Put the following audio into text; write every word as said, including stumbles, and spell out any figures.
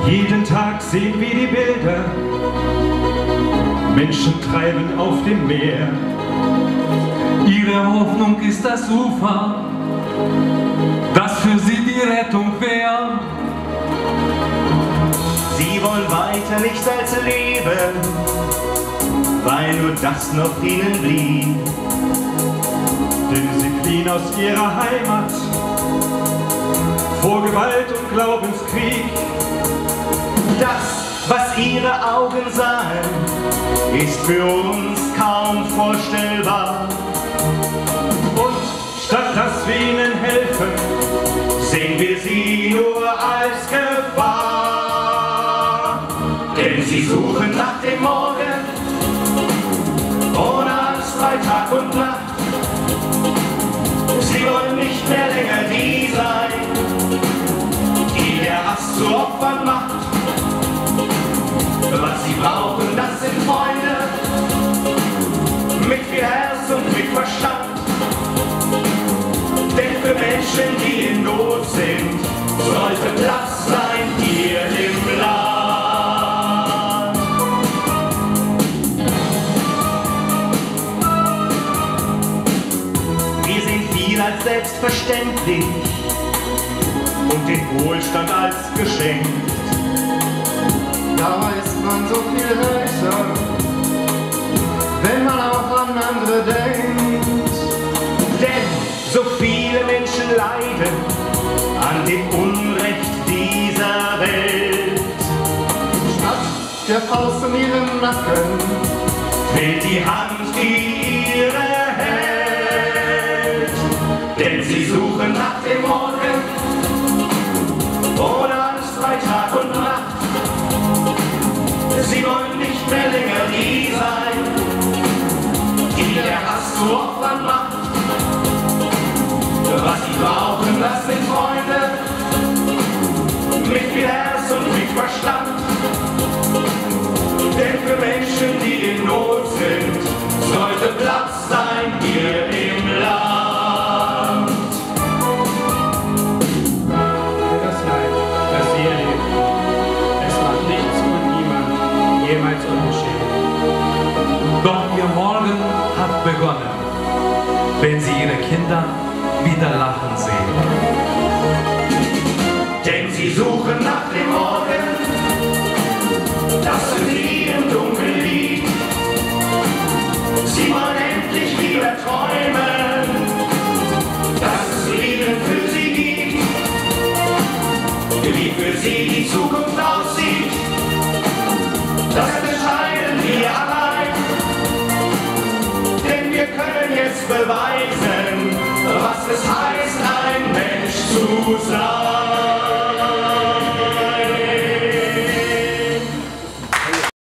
Jeden Tag sehen wir die Bilder, Menschen treiben auf dem Meer. Ihre Hoffnung ist das Ufer, das für sie die Rettung wäre. Sie wollen weiter nichts als leben, weil nur das noch ihnen blieb. Denn sie fliehen aus ihrer Heimat vor Gewalt und Glaubenskrieg. Das, was ihre Augen sahen, ist für uns kaum vorstellbar. Und statt dass wir ihnen helfen, sehen wir sie nur als Gefahr. Denn sie suchen nach dem Morgen, ohne Angst bei Tag und Nacht. Sie wollen nicht mehr länger die sein, die der Hass zu Opfern macht. Was sie brauchen, das sind Freunde, mit viel Herz und mit Verstand. Denn für Menschen, die in Not sind, sollte Platz sein hier im Land. Wir sehen viel als selbstverständlich und den Wohlstand als Geschenk. Dabei ist man so viel reicher, wenn man auch an andere denkt. Denn so viele Menschen leiden an dem Unrecht dieser Welt. Statt der Faust in ihrem Nacken fehlt die Hand, die ihre hält. Denn sie suchen nach dem Morgen, ohne Angst bei Tag und Nacht. Sie wollen nicht mehr länger die sein, die der Hass zu Opfern macht. Was sie brauchen, das sind Freunde, mit viel Herz und mit Verstand. Denn für Menschen, die in Not sind, sollte Platz sein hier im Land. Für das Leid, das sie erlebt, es macht nichts und niemand jemals ungeschehen. Doch ihr Morgen hat begonnen, wenn sie ihre Kinder wieder lachen sehen. Denn sie suchen nach dem Morgen, das für sie im Dunkeln liegt. Sie wollen endlich wieder träumen, dass es Leben für sie gibt. Wie für sie die Zukunft aussieht, das entscheiden wir allein. Denn wir können jetzt beweisen, was es heißt, ein Mensch zu sein.